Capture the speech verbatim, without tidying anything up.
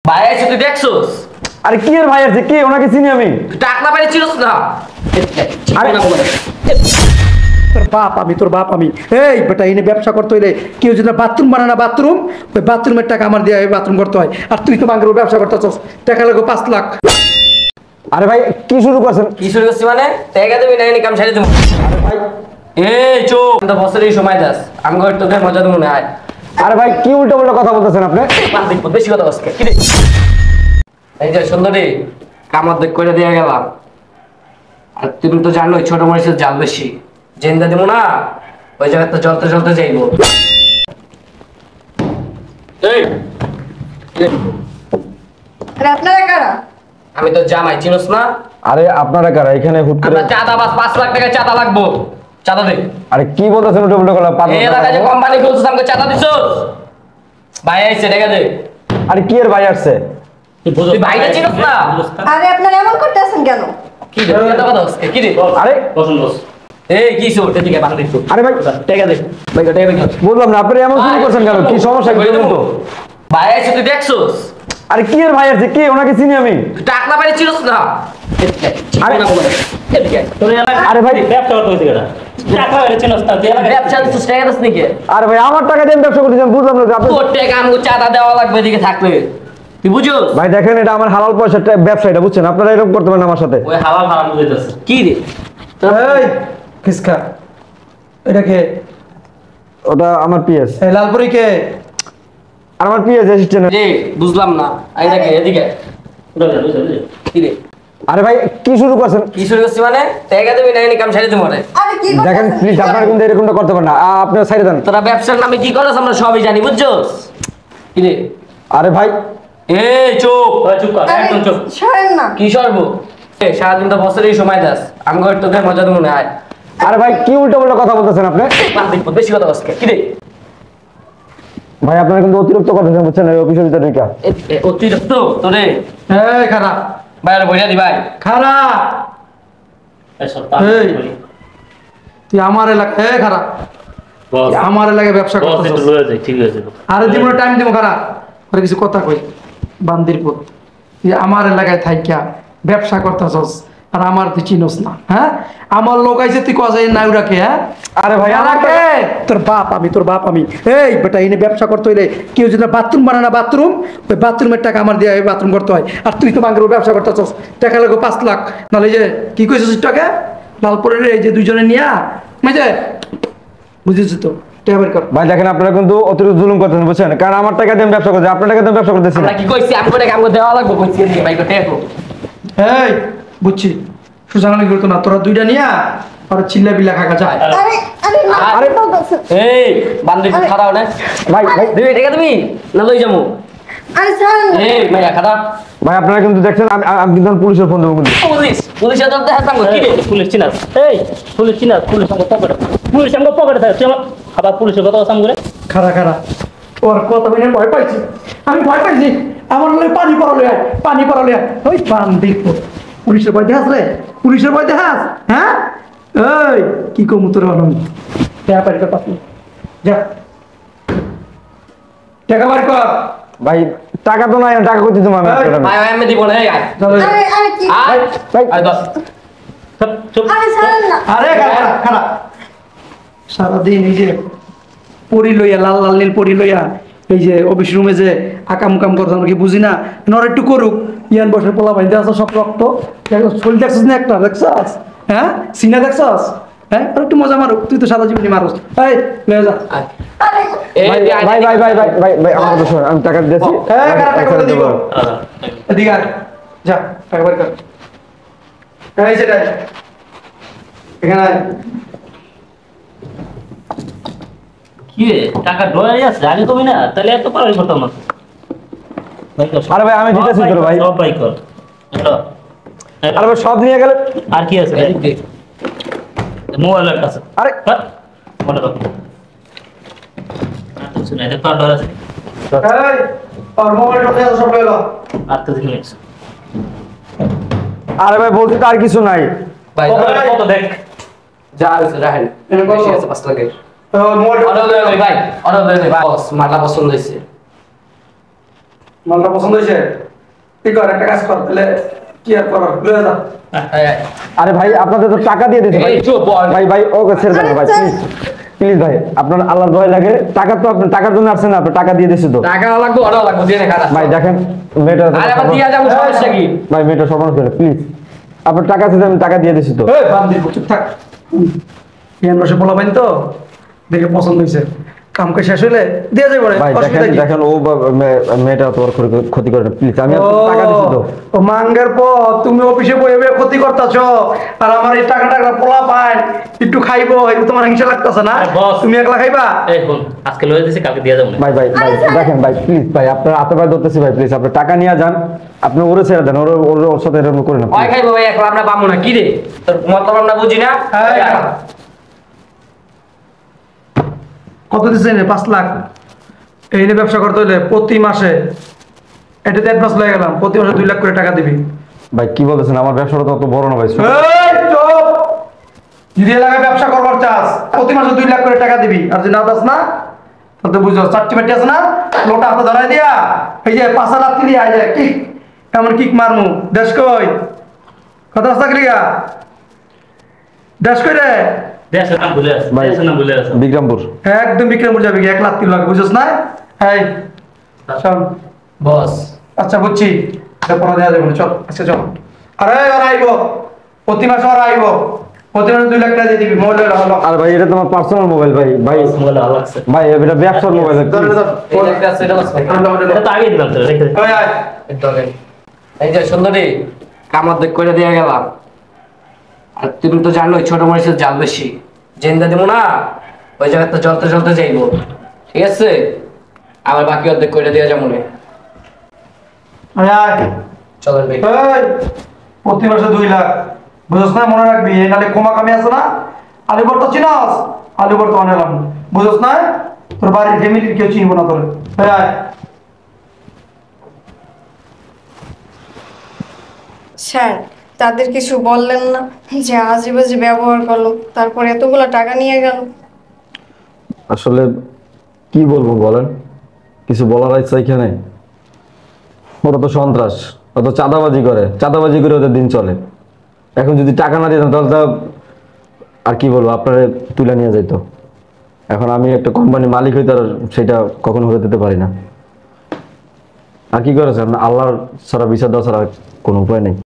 ভাই আছে তুই দেখছস? আরে কি এর ভাই আছে? কি ওনাকে চিনি আমি? টাকলা পারে চিনস না? আরে তোর বাপ আমি তোর বাপ আমি এই বেটা এনে ব্যবসা করতে হইলে কেউ যদি বাথরুম বানানা বাথরুম ওই বাথরুমের টাকা আমার দিয়ে বাথরুম করতে হয় আর তুই তো বাংলার ব্যবসা করতেছস টাকা লাগবে পাঁচ লাখ। আরে ভাই কি শুরু করছেন? কি শুরু করছিস মানে? টাকা দেবি না এনে কাম ছেড়ে দেব। আরে ভাই এই চুপ তো বছরই সময় দাস আমি কই তোকে মজা দেব না আয়। আরে ভাই কি উল্টো উল্টো কথা বলতেছেন আপনি? বান্দির পর বেশি কথা বলছিস কি রে? এই যে সুন্দরী কামত দেখ করে দিয়া গেলাম আর তুমি তো জানোই ছোট মরিচের জাল বেশি জেন্দা দিব না ওই জায়গাতে জ্বলতে জ্বলতে যাইবো। এই আরে আপনারা কারা? আমি তো জামাই চিনস না? আরে আপনারা কারা এখানে হুট করে? আমরা চাঁদা বাস পাঁচ লাখ টাকা চাঁদা লাগবো চাঁদা দে। আরে কি বলতেছেন উল্টো উল্টো কথা? এই এলাকায় যে কোম্পানি খুলছিস আমাকে চাঁদা দিছস? ভাই আইছে টাকা দে। আরে কি এর ভাই আসছে? তুই ভাইটা চিনস না? আরে আপনারা এমন করতেছেন কেন? কি রে এত কথা হচ্ছে কি রে? আরে বসুন বস। এই কি শুট এদিকে বান্দির শুট। আরে ভাই টাকা দে। ভাই টাকা দে। বললাম না আপনি এমন শুরু করছেন কেন? কি সমস্যা কি বলুন তো? ভাই আইছে তুই দেখছস? আরে কি এর ভাই আছে? কি ওনাকে চিনি আমি? তুই টাকলা পারে চিনস না? আরে এদিকে তোর এলাকা আরে ভাই ব্যবসা করতে হইছে কেডা? টাকা বের চিনস না তুই এলাকা ব্যবসা দিছস টাকা দিস নাকি? আরে ভাই আমার টাকা দিয়ে ব্যবসা করতেছেন বুঝলাম না যে আপনি তোর টাকা আমাকে চাঁদা দেওয়া লাগবে এদিকে থাকলে তুই বুঝছস? ভাই দেখেন এটা আমার হালাল পয়সার ব্যবসা এটা বুঝছেন আপনারা এরকম করতে পারেন আমার সাথে। ওই হালাল হারাম বুঝাইতাছে কি রে? এই কিসকা এটা কে? ওটা আমার পিএস। এই লালপুরি কে? আর আমার পিএস অ্যাসিস্ট্যান্ট। রে বুঝলাম না এদিকে এদিকে বুঝা বুঝা বুঝা কি রে? আরে ভাই কি শুরু করছেন? কি শুরু করছিস মানে? টাকা দেবি না এনে কাম ছেড়ে দেব রে। আরে কি দেখেন করতেছেন? প্লিজ আপনারা কিন্তু এরকমটা করতে পারেন না আপনি সাইডে দেন। তোরা ব্যবসার নামে কি করছ আমরা সবই জানি বুঝছস? কি রে? আরে ভাই এই চুপ ওই চুপ কর আরে একদম চুপ সরেন না। কি সর্ব? এই সারাদিন তো বছরই সময় দাস আমি কই তোকে মজা দেব না আয়। আরে ভাই কি উল্টো উল্টো কথা বলতেছেন আপনি? বান্দির পর বেশি কথা বলছিস কি রে? ভাই আপনারা কিন্তু অতিরিক্ত করতেছেন বুঝছেন এই অফিসের ভিতরে ঢুকা। এ- এ- অতিরিক্ত তোরে এই খারাপ বাইরে বইরা দি ভাই। খারাপ এসব তা এই। তুই আমার এলাকা এ খারাপ বস আমার এলাকায় ব্যবসা বস একটু করতেছিস। লয়ে যাই ঠিক আছে আরে জীবনে টাইম দিব খারাপ আরে কিছু কথা কই বান্দির পুত তুই আমার এলাকায় থাইকা ব্যবসা করতেছস আর আমার তুই চিনস না হ্যাঁ আমার লোক আইছে তুই কজাই নাই রাখে হ্যাঁ আরে ভাই আমাকে তোর বাপ আমি তোর বাপ আমি এই বেটা এনে ব্যবসা করতে হইলে কেউ যদি বাথরুম বানানা বাথরুম ওই বাথরুমের টাকা আমার দিয়ে বাথরুম করতে হয় আর তুই তো বাংলার ব্যবসা করতেছস টাকা লাগবে পাঁচ লাখ নাহলে এই যে কি কইছিস টাকা লালপুরের এই যে দুইজনে নিয়া বুঝে বুঝেছিস তো ভাই দেখেন আপনারা কিন্তু অতিরিক্ত জুলুম করতেছেন বুঝছেন কারণ আমার টাকা দিয়ে ব্যবসা করতে আপনার টাকা দিয়ে ব্যবসা করতেছি আমরা কি কইছি আমি করে কাম দেওয়া লাগবে কইছি এদিকে ভাই টাকা তো। এই বুঝছি সুজানি করতো না তোরা দুইটা নিয়া আর চিল্লা বিল্লা খাকা যায় আরে আরে না আরে কি বলতেছেন? এই বান্দির পর খারাপ না ভাই ভাই দিবি টাকা দিবি না লই যামু? আরে ছাড়েন না। এই মাইয়া খারাপ ভাই আপনারা কিন্তু দেখছেন আমি আমি কিন্তু পুলিশের ফোন দেবো কিন্তু পুলিশ পুলিশের তো দেখাতাম কি রে? পুলিশ চিনাস এই পুলিশ চিনাস পুলিশ আমাকে পকেটে পুলিশ আমাকে পকেটে থাকে তুই আমার আবার পুলিশের কথা সাম করে খারা খারা ওর কথা বলে ভয় পাইছি আমি ভয় পাইছি আমার হলে পানি পড়ালে আয় পানি পড়ালে আয় ওই পান দেখবো পুলিশের ভয় দেখাস রে পুলিশের ভয় দেখাস হ্যাঁ এই কি কমু তোর অনন্ত টাকা বাড়ি কর পাসনি যা টাকা বাড়ি কর ভাই টাকা তো নাই টাকা করতে তোমার ভাই আমি দিব না এই আয় আরে আরে কি আয় ভাই আয় দশ চুপ চুপ আরে ছাড়েন না। আরে খারা খারা সারাদিন এই যে পরি লইয়া লাল লাল নীল পরি লইয়া এই যে অফিস রুমে যে আকাম কাম করতাম কি বুঝি না নর একটু করুক ইয়ান বসে পোলা বাইন্দে আছে সব রক্ত শরীর দেখছিস না একটা দেখছস হ্যাঁ সিনা দেখছস হ্যাঁ আর একটু মজা মারুক তুই তো সারা জীবনী মারুস এই লয়ে যা আরে এই ভাই ভাই ভাই ভাই ভাই ভাই আমার কথা শোন আমি টাকা দিয়েছি হ্যাঁ টাকা করে দিব এদিকে আয় যা টাকা বের কর এই যে টাকা এখানে আয় কি রে টাকা ডয়ে আছে আগে কবি না তাহলে এত পারাই করতাম না ভাই কর আরে ভাই আমি দিতেছি তোর ভাই সব ভাই কর এটা আরে ভাই সব নিয়ে গেলে আর কি আছে এদিকে মোবাইল একটা আছে আরে মনে রাখ আর তো শুনে এটা কার্ড আছে এই আর মোবাইলটা দিয়ে সব লয়ে নাও আর তো জিনিস আরে ভাই বলছি তো আর কিছু নাই ভাই কত দেখ যা আছে রাহেন এনে কত? বেশি আছে পাঁচ লাখের মোবাইল অর্ডার লয়ে লই ভাই অর্ডার লয়ে লই বস মালা পছন্দ হইছে মালটা পছন্দ হয়েছে ঠিক কর একটা কাজ কর তাহলে কি আর করার লয়ে যা এই, এই। আরে ভাই আপনাদের তো টাকা দিয়ে দিয়েছে ভাই এই, চুপ, বল। ভাই ভাই ওকে ছেড়ে দেন না ভাই প্লিজ প্লিজ ভাই আপনার আল্লাহর দয়া লাগে টাকা তো আপনি টাকার জন্য আসছেন না আপনি টাকা দিয়ে দিয়েছে তো টাকা লাগবে ওটাও লাগবে দিয়ে নে খারাপ ভাই দেখেন মেয়েটা আরে আবার দিয়া যাবো সমস্যা কি ভাই মেয়েটা সর্বনাশ করে প্লিজ আপনার টাকা আছে আমি টাকা দিয়ে দিয়েছি তো এই বান্দির পুত, চুপ থাক ইয়ান বসে বলা পাইন তো দেখে পছন্দ হয়েছে কামকে শেষ হইলে দিয়ে যাবে ভাই দেখেন দেখেন ও বা- মে- মেয়েটা তোমার ক্ষতি- ক্ষতি করে না প্লিজ আমি আপনাকে টাকা দিচ্ছি তো ও মাঙ্গের পর তুমি অফিসে বয়ে বয়ে ক্ষতি করতেছ আর আমার এই টাকা টাকা পোলা পায় একটু খাইবো এটা তোমার হিংসা লাগতেছে না আরে boss। তুমি একলা খাইবা এই শোন আজকে লয়ে দিছি কালকে দিয়ে যাবো না ভাই ভাই ভাই দেখেন ভাই প্লিজ ভাই আপনার হাতে পায়ে ধরতেছি ভাই প্লিজ আপনি টাকা নিয়ে যান আপনি ওরে ছেড়ে দেন ওর ওর ওর সাথে এরকম করে না ওই খাইবো ভাই একলা আমরা পাবো না কি রে তোর মতলব আমরা বুঝি না এই, কত দিচ্ছেন পাঁচ লাখ এই নিয়ে ব্যবসা করতে হলে প্রতি মাসে এটা দেড় মাস লেগে গেলাম প্রতি মাসে দুই লাখ করে টাকা দিবি ভাই কি বলতেছেন আমার ব্যবসাটা তো অত বড় না ভাই ছোট। এই, চুপ! যদি এলাকায় ব্যবসা করবার চাস প্রতি মাসে দুই লাখ করে টাকা দিবি আর যদি না দাস না তাহলে তো বুঝো চারটি বাটি আছে না লোটা হাতে ধরাই দিয়া এই যে পাঁচা লাত্তি দিয়া এই যে কিক এমন কিক মারমু দেশ কই কথা আছে ক্রিয়া দেশ কই রে দেশের নাম ভুলে আছে ভাই দেশের নাম ভুলে আছে বিক্রমপুর একদম বিক্রমপুর যাবে কি এক লাত্তি লাগে বুঝছ না এই শোন বস আচ্ছা বুঝছি এটা পরে দেওয়া যাবে না চল আচ্ছা চল আরে ওরা আইব প্রতি মাসে ওরা আইব প্রতি মাসে দুই লাখ টাকা দিয়ে দিবি মোবাইল হলো আর ভাই এটা তোমার পার্সোনাল মোবাইল ভাই ভাই মোবাইল ভালো লাগছে ভাই এটা ব্যবসার মোবাইল ধরে ধর এই যে একটা আছে, এটা বস ভাই। এটা তো আগে দিলাম তো রেখে দে। ওই আয় এই ধরেন। এই যে সুন্দরী কামার দেখ করে দিয়ে গেলাম আর তুমি তো জানো ওই ছোট মরিচের জাল বেশি জেন্দা দিব না ওই জায়গায় তো জ্বলতে জ্বলতে যাইবো ঠিক আছে আবার বাকি অর্ধেক করে দেওয়া যাবো না ওই আয় চলেন ভাই এই প্রতি মাসে দুই লাখ বুঝছ না মনে রাখবি এই নালে কমা কামি আছে না আলিবর তো চিনাস আলিবর তো আনলাম বুঝছ না তোর বাড়ির ফ্যামিলির কেউ চিনবো না তোর ওই আয় স্যার তাদের কিছু বললেন না যে আজে বাজে ব্যবহার করলো তারপর এতগুলো টাকা নিয়ে গেল আসলে কি বলবো বলেন কিছু বলার ইচ্ছা এখানে ওরা তো সন্ত্রাস ওরা তো চাঁদাবাজি করে চাঁদাবাজি করে ওদের দিন চলে এখন যদি টাকা না দিতাম তাহলে তো আর কি বলবো আপনারা তুলে নিয়ে যাইতো এখন আমি একটা কোম্পানির মালিক হইতে আর সেটা কখনো হতে দিতে পারি না আর কি করেছে আল্লাহর ছাড়া বিচার দেওয়া ছাড়া কোনো উপায় নেই